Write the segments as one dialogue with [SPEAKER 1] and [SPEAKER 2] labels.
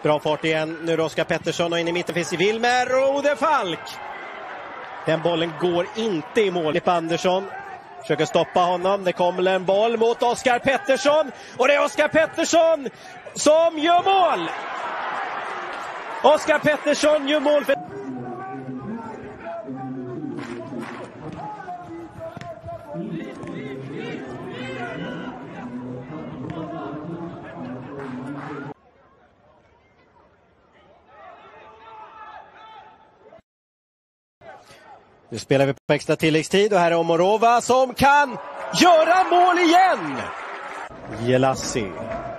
[SPEAKER 1] Bra fart igen. Nu Oskar Pettersson och in i mitten finns i Wilmer och Ode Falk. Den bollen går inte i mål. Filip Andersson försöker stoppa honom. Det kommer en boll mot Oskar Pettersson. Och det är Oskar Pettersson som gör mål. Oskar Pettersson gör mål. Nu spelar vi på extra tilläggstid och här är Omorova som kan göra mål igen. Jelassi.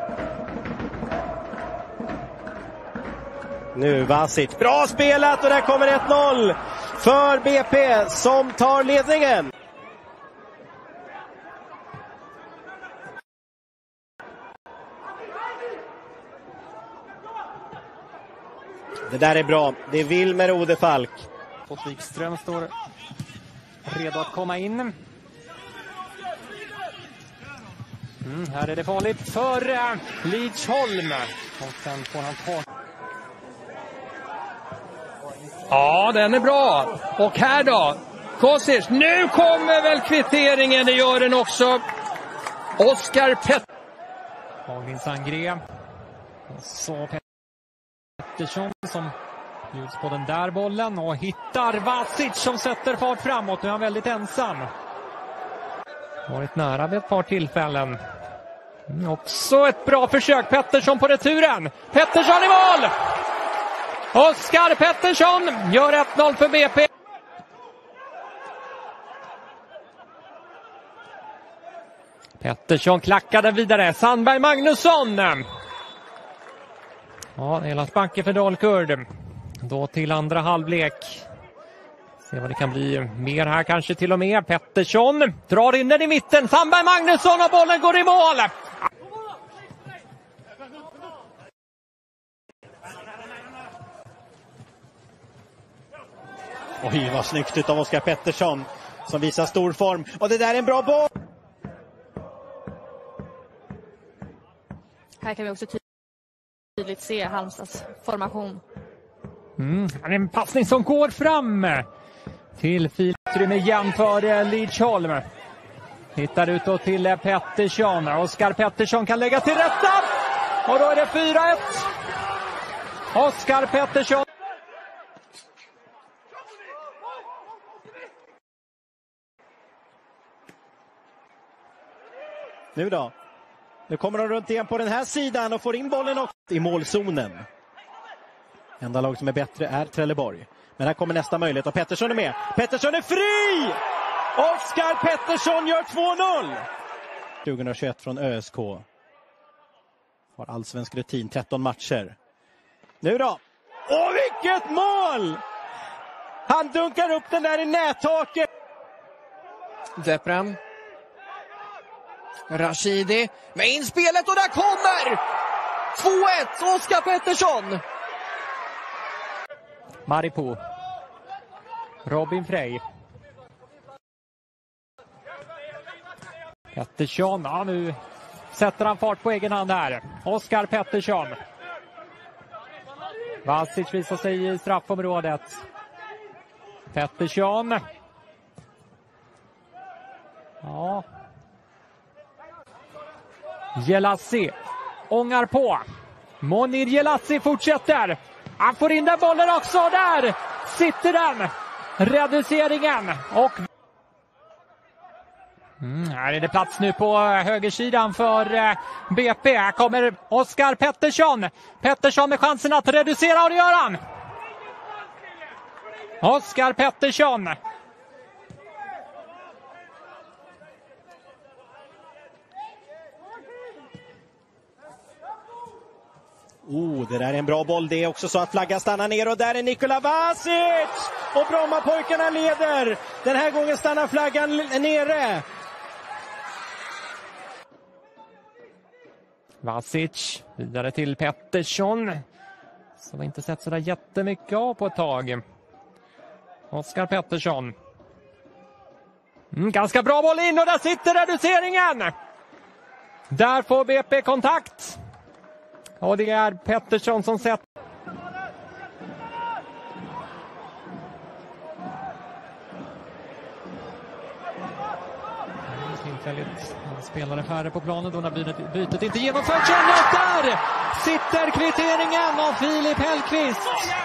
[SPEAKER 1] Nu Vasic. Bra spelat och där kommer 1-0 för BP som tar ledningen. Det där är bra. Det är Wilmer och Ode Falk.
[SPEAKER 2] Och Wikström står redo att komma in. Här är det farligt för Lidsholm. Och sen får han ta.
[SPEAKER 3] Ja, den är bra. Och här då? Kosic. Nu kommer väl kvitteringen. Det gör den också. Oskar
[SPEAKER 2] Haglin Sangré. Och så Pettersson som bjuds på den där bollen och hittar Vasic som sätter fart framåt. Nu är han väldigt ensam. Varit nära vid ett par tillfällen. Också ett bra försök. Pettersson på returen. Pettersson i mål! Oskar Pettersson gör 1-0 för BP. Pettersson klackade vidare. Sandberg Magnusson. Ja, hela Backe för Dalkurd. Då till andra halvlek. Se vad det kan bli mer här kanske till och med. Pettersson drar in den i mitten. Sandberg Magnusson och bollen går i mål.
[SPEAKER 1] Oj, vad snyggt utav Oskar Pettersson som visar stor form. Och det där är en bra boll.
[SPEAKER 4] Här kan vi också tydligt se Halmstads formation.
[SPEAKER 2] En passning som går fram till Filtrum igen för Lidsholm. Hittar utåt till Pettersson. Oskar Pettersson kan lägga till rätta. Och då är det 4-1. Oskar Pettersson.
[SPEAKER 1] Nu då. Nu kommer de runt igen på den här sidan och får in bollen också i målzonen. Enda lag som är bättre är Trelleborg. Men här kommer nästa möjlighet och Pettersson är med. Pettersson är fri! Oskar Pettersson gör 2-0! 2021 från ÖSK. Har allsvensk rutin, 13 matcher. Nu då. Åh, vilket mål! Han dunkar upp den där i nättaket.
[SPEAKER 3] Deprem. Rashidi med inspelet och där kommer 2-1 Oskar Pettersson.
[SPEAKER 2] Maripo. Robin Frey. Pettersson, ja, nu sätter han fart på egen hand här. Oskar Pettersson. Vasic visar sig i straffområdet. Pettersson. Ja. Jelassi ångar på. Monir Jelassi fortsätter. Han får in den bollen också. Där sitter den. Reduceringen. Och här är det plats nu på högersidan för BP. Här kommer Oskar Pettersson. Pettersson med chansen att reducera och det gör han. Oskar Pettersson.
[SPEAKER 1] Det där är en bra boll. Det är också så att flaggan stannar ner och där är Nikola Vasic! Och Brommapojkarna leder. Den här gången stannar flaggan nere.
[SPEAKER 2] Vasic vidare till Pettersson. Som inte sett så där jättemycket av på ett tag. Oskar Pettersson. Ganska bra boll in och där sitter reduceringen. Där får BP kontakt. Och det är Pettersson som sätter. Tillfälligt spelare färre på planen då när bytet inte genomförts. Där sitter kvitteringen av Filip Hellqvist.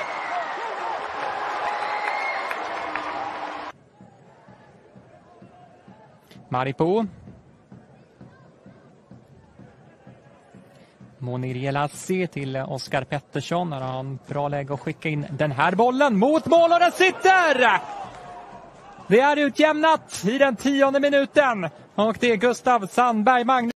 [SPEAKER 2] Maripo. Monir Jelassi till Oskar Pettersson. Har han bra läge att skicka in den här bollen mot mål och den sitter! Det är utjämnat i den 10:e minuten. Och det är Gustav Sandberg Magnus.